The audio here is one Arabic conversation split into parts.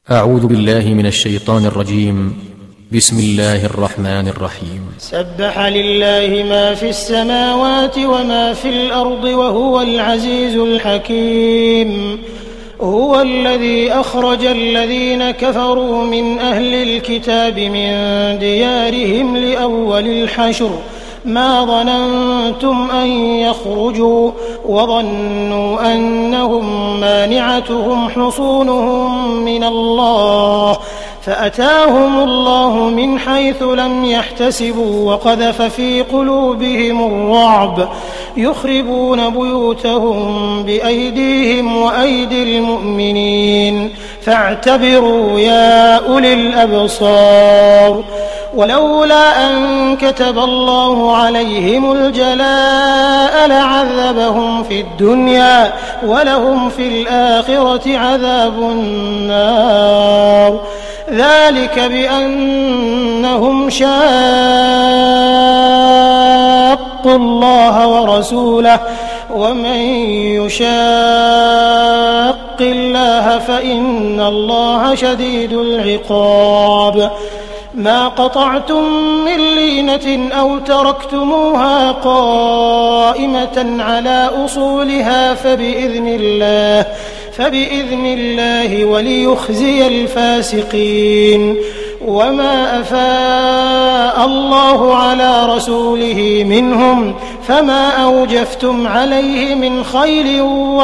أعوذ بالله من الشيطان الرجيم. بسم الله الرحمن الرحيم. سبح لله ما في السماوات وما في الأرض وهو العزيز الحكيم. هو الذي أخرج الذين كفروا من أهل الكتاب من ديارهم لأول الحشر ما ظننتم أن يخرجوا وظنوا أنهم مانعتهم حصونهم من الله فأتاهم الله من حيث لم يحتسبوا وقذف في قلوبهم الرعب يخربون بيوتهم بأيديهم وأيدي المؤمنين فاعتبروا يا أولي الأبصار. ولولا أن كتب الله عليهم الجلاء لعذبهم في الدنيا ولهم في الآخرة عذاب النار ذلك بأنهم شاقوا الله ورسوله ومن يشاق الله فإن الله شديد العقاب. ما قطعتم من لينة أو تركتموها قائمة على أصولها فبإذن الله وليخزي الفاسقين. وما أفاء الله على رسوله منهم فما أوجفتم عليه من خيل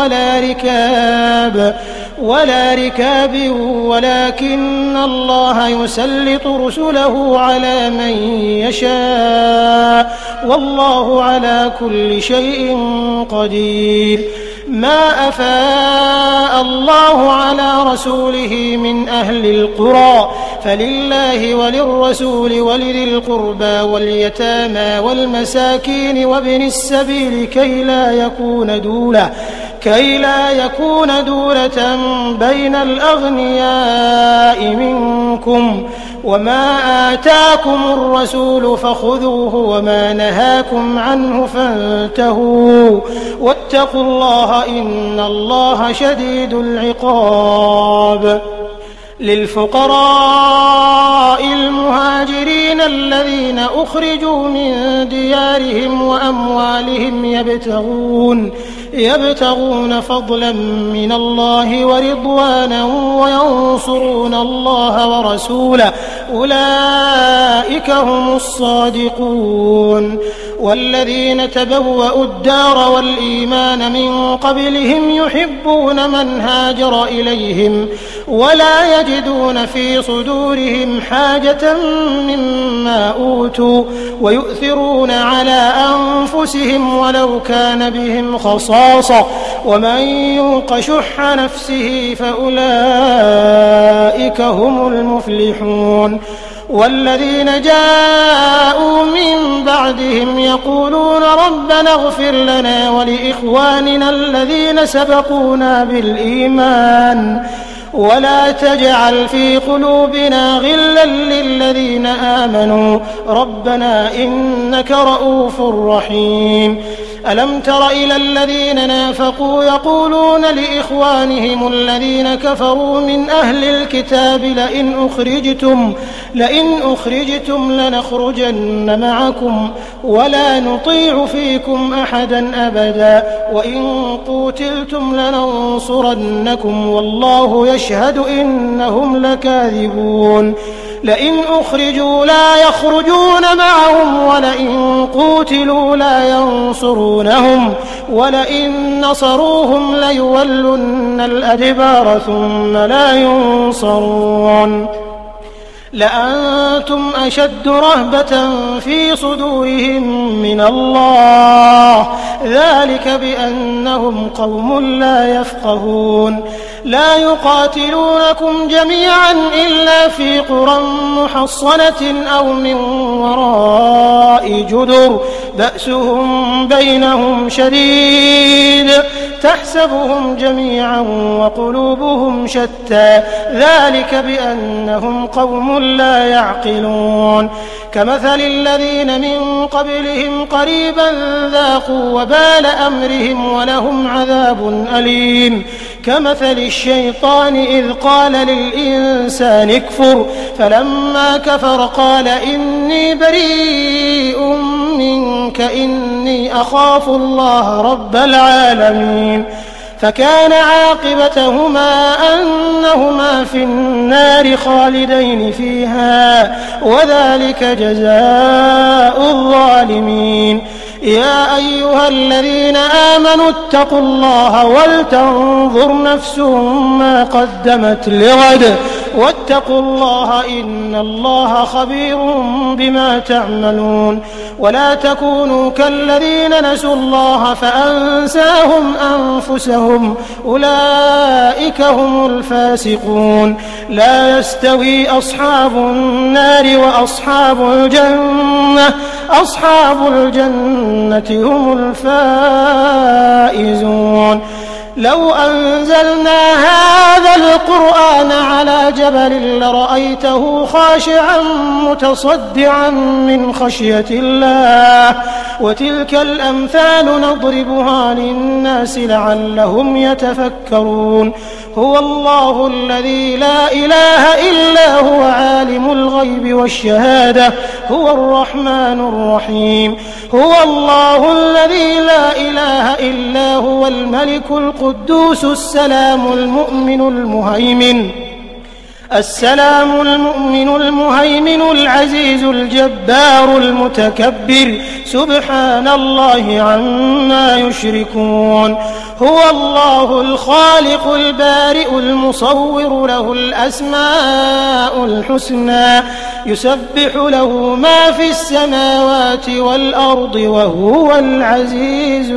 ولا ركاب ولكن الله يسلط رسله على من يشاء والله على كل شيء قدير. ما أفاء الله على رسوله من أهل القرى فلله وللرسول ولذي القربى واليتامى والمساكين وابن السبيل كي لا يكون دولة بين الأغنياء منكم. وما آتاكم الرسول فخذوه وما نهاكم عنه فانتهوا واتقوا الله إن الله شديد العقاب. للفقراء المهاجرين الذين أخرجوا من ديارهم وأموالهم يبتغون فضلا من الله ورضوانا وينصرون الله ورسوله أولئك هم الصادقون. والذين تبوأوا الدار والإيمان من قبلهم يحبون من هاجر إليهم ولا يجدون في صدورهم حاجة مما أوتوا ويؤثرون على أنفسهم ولو كان بهم خصاصة ومن يوق شح نفسه فأولئك هم المفلحون. والذين جاءوا من بعدهم يقولون ربنا اغفر لنا ولإخواننا الذين سبقونا بالإيمان ولا تجعل في قلوبنا غلا للذين آمنوا ربنا إنك رؤوف رحيم. ألم تر إلى الذين نافقوا يقولون لإخوانهم الذين كفروا من أهل الكتاب لئن أخرجتم لنخرجن معكم ولا نطيع فيكم أحدا أبدا وإن قوتلتم لننصرنكم والله يشهد إنهم لكاذبون. لئن أخرجوا لا يخرجون معهم ولئن قوتلوا لا ينصرونهم ولئن نصروهم ليولن الأدبار ثم لا ينصرون. لأنتم أشد رهبة في صدورهم من الله ذلك بأنهم قوم لا يفقهون. لا يقاتلونكم جميعا إلا في قرى محصنة أو من وراء جدر بأسهم بينهم شديد تحسبهم جميعا وقلوبهم شتى ذلك بأنهم قوم لا يعقلون. كمثل الذين من قبلهم قريبا ذاقوا وبال أمرهم ولهم عذاب أليم. كمثل الشيطان إذ قال للإنسان اكفر فلما كفر قال إني بريء منك إني أخاف الله رب العالمين فكان عاقبتهما أنهما في النار خالدين فيها وذلك جزاء الظالمين. يا أيها الذين آمنوا اتقوا الله ولتنظر نفس ما قدمت لغد واتقوا الله إن الله خبير بما تعملون. ولا تكونوا كالذين نسوا الله فأنساهم أنفسهم أولئك هم الفاسقون. لا يستوي أصحاب النار وأصحاب الجنة أصحاب الجنة هم الفائزون. لو أنزلنا هذا القرآن على جبل لرأيته خاشعا متصدعا من خشية الله وتلك الأمثال نضربها للناس لعلهم يتفكرون. هو الله الذي لا إله إلا هو عالم الغيب والشهادة هو الرحمن الرحيم. هو الله الذي لا إله إلا هو الملك القدوس السلام المؤمن المهيمن العزيز الجبار المتكبر سبحان الله عما يشركون. هو الله الخالق البارئ المصور له الأسماء الحسنى يسبح له ما في السماوات والأرض وهو العزيز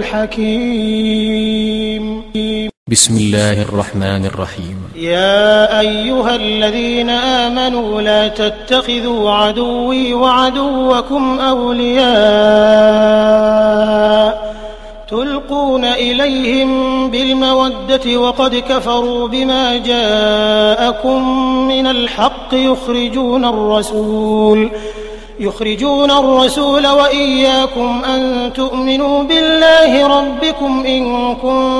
الحكيم. بسم الله الرحمن الرحيم. يا أيها الذين آمنوا لا تتخذوا عدوي وعدوكم أولياء تلقون إليهم بالمودة وقد كفروا بما جاءكم من الحق يخرجون الرسول وإياكم أن تؤمنوا بالله ربكم إن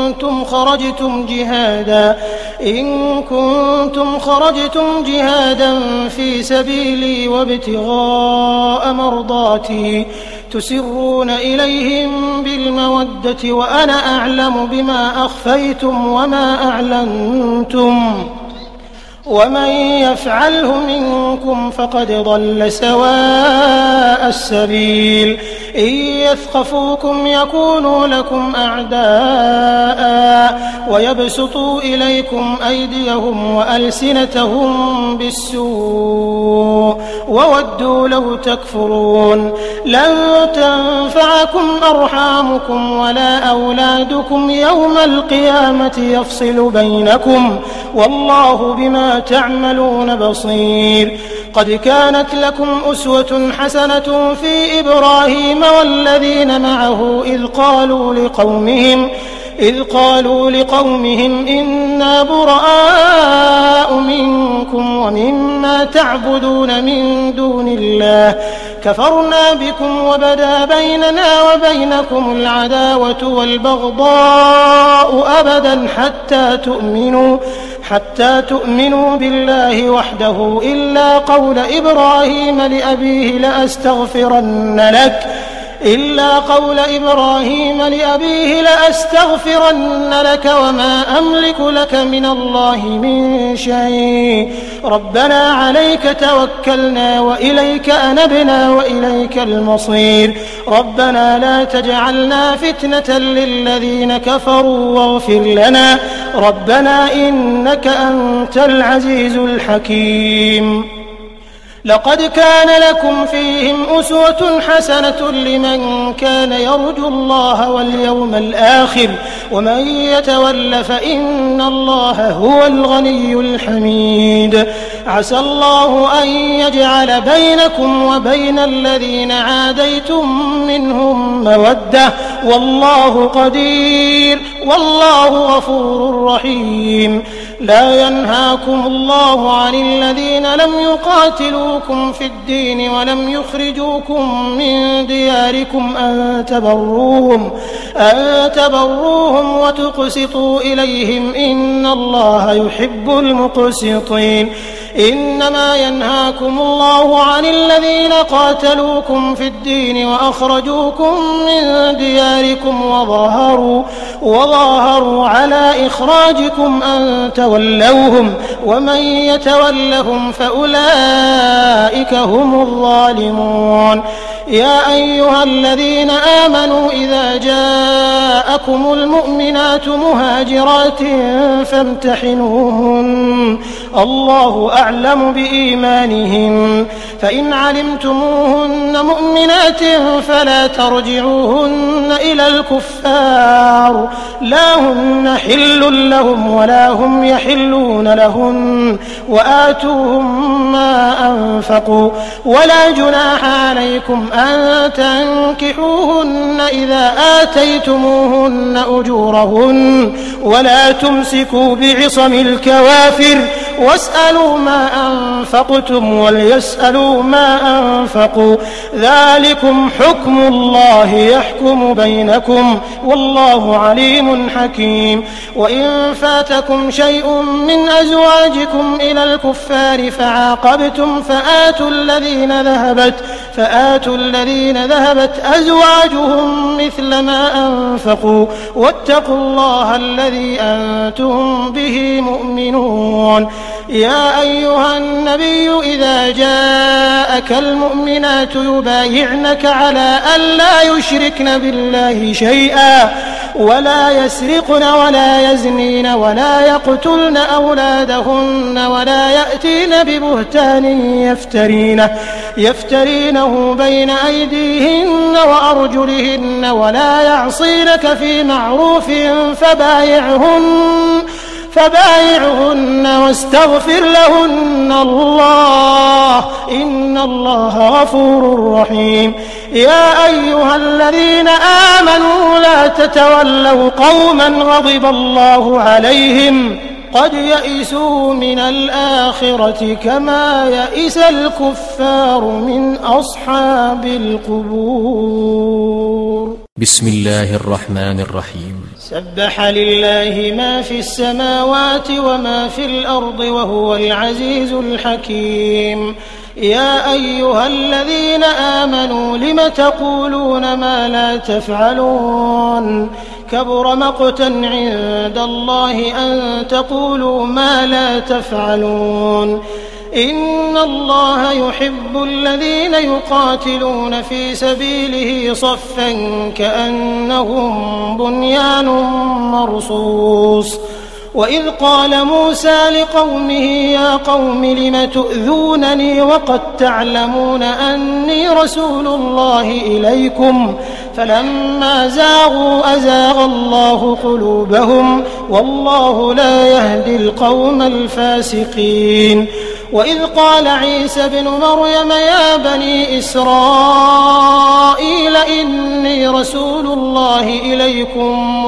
كنتم خرجتم جهادا في سبيلي وابتغاء مرضاتي تسرون إليهم بالمودة وأنا أعلم بما أخفيتم وما أعلنتم ومن يفعله منكم فقد ضل سواء السبيل. إن يثقفوكم يكونوا لكم أعداء ويبسطوا إليكم أيديهم وألسنتهم بالسوء وودوا لو تكفرون. لن تنفعكم أرحامكم ولا أولادكم يوم القيامة يفصل بينكم والله بما تعملون بصير. قد كانت لكم أسوة حسنة في إبراهيم والذين معه إذ قالوا لقومهم إنا براء منكم ومما تعبدون من دون الله كفرنا بكم وبدا بيننا وبينكم العداوة والبغضاء أبدا حتى تؤمنوا بالله وحده إلا قول إبراهيم لأبيه لأستغفرن لك وما أملك لك من الله من شيء ربنا عليك توكلنا وإليك أنبنا وإليك المصير ربنا لا تجعلنا فتنة للذين كفروا واغفر لنا ربنا إنك أنت العزيز الحكيم. لقد كان لكم فيهم أسوة حسنة لمن كان يرجو الله واليوم الآخر ومن يتول فإن الله هو الغني الحميد. عسى الله أن يجعل بينكم وبين الذين عاديتم منهم مودة والله قدير والله غفور رحيم. لا ينهاكم الله عن الذين لم يقاتلوكم في الدين ولم يخرجوكم من دياركم أن تبروهم وتقسطوا إليهم إن الله يحب المقسطين. إنما ينهاكم الله عن الذين قاتلوكم في الدين وأخرجوكم من دياركم وظاهروا على إخراجكم أن تولوهم ومن يتولهم فأولئك هم الظالمون. يا أيها الذين آمنوا إذا جاءكم المؤمنات مهاجرات فامتحنوهن الله أعلم بإيمانهن فإن علمتموهن مؤمنات فلا ترجعوهن إلى الكفار لا هن حل لهم ولا هم يحلون لهن وآتوهم ما أنفقوا ولا جناح عليكم أن تنكحوهن إذا آتيتموهن أجورهن ولا تمسكوا بعصم الكوافر واسألوا ما أنفقتم وليسألوا ما أنفقوا ذلكم حكم الله يحكم بينكم والله عليم حكيم. وإن فاتكم شيء من أزواجكم إلى الكفار فعاقبتم فآتوا الذين ذهبت أزواجهم مثل ما أنفقوا واتقوا الله الذي أنتم به مؤمنون. يا أيها النبي إذا جاءك المؤمنات يبايعنك على أن لا يشركن بالله شيئا ولا يسرقن ولا يزنين ولا يقتلن أولادهن ولا يأتين ببهتان يفترينه بين أيديهن وأرجلهن ولا يعصينك في معروف فبايعهن واستغفر لهن الله إن الله غفور رحيم. يا أيها الذين آمنوا لا تتولوا قوما غضب الله عليهم قد يئسوا من الآخرة كما يئس الكفار من أصحاب القبور. بسم الله الرحمن الرحيم. سبح لله ما في السماوات وما في الأرض وهو العزيز الحكيم. يا أيها الذين آمنوا لم تقولون ما لا تفعلون كبر مقتا عند الله أن تقولوا ما لا تفعلون. إن الله يحب الذين يقاتلون في سبيله صفا كأنهم بنيان مرصوص. وإذ قال موسى لقومه يا قوم لم تؤذونني وقد تعلمون أني رسول الله إليكم فلما زاغوا أزاغ الله قلوبهم والله لا يهدي القوم الفاسقين. وإذ قال عيسى بن مريم يا بني إسرائيل إني رسول الله إليكم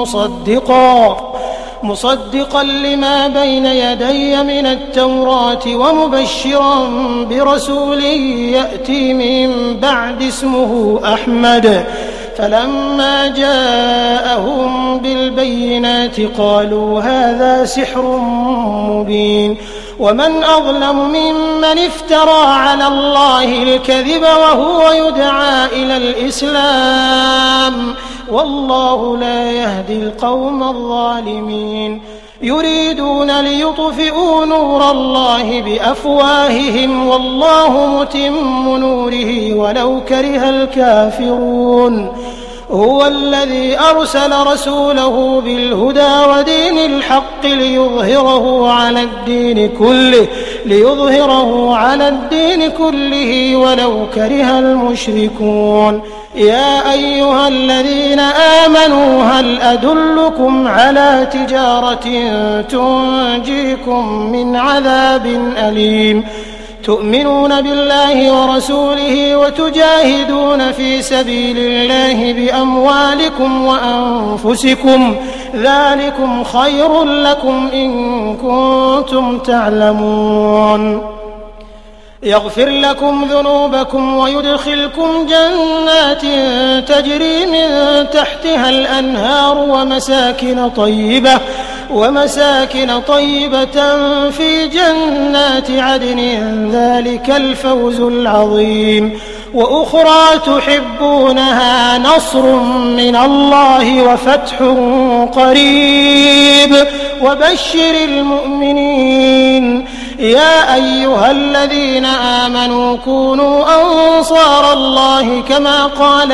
مصدقا لما بين يدي من التوراة ومبشرا برسول يأتي من بعد اسمه أحمد. فلما جاءهم بالبينات قالوا هذا سحر مبين. ومن أظلم ممن افترى على الله الكذب وهو يدعى إلى الإسلام والله لا يهدي القوم الظالمين. يريدون ليطفئوا نور الله بأفواههم والله متم نوره ولو كره الكافرون. هو الذي أرسل رسوله بالهدى ودين الحق ليظهره على الدين كله ولو كره المشركون. يا أيها الذين آمنوا هل أدلكم على تجارة تنجيكم من عذاب أليم تؤمنون بالله ورسوله وتجاهدون في سبيل الله بأموالكم وأنفسكم ذلكم خير لكم إن كنتم تعلمون يغفر لكم ذنوبكم ويدخلكم جنات تجري من تحتها الأنهار ومساكن طيبة في جنات عدن ذلك الفوز العظيم وأخرى تحبونها نصر من الله وفتح قريب وبشر المؤمنين يا أيها الذين آمنوا كونوا أنصار الله كما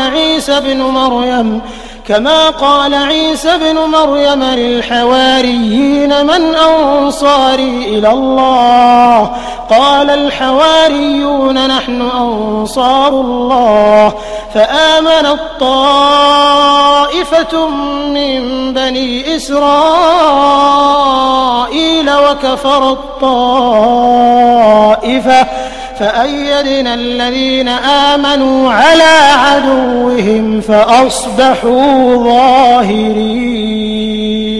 قال عيسى بن مريم للحواريين من أنصاري إلى الله قال الحواريون نحن أنصار الله فآمنت طائفة من بني إسرائيل وكفرت طائفة فأيدنا الذين آمنوا على عدوهم فأصبحوا ظاهرين.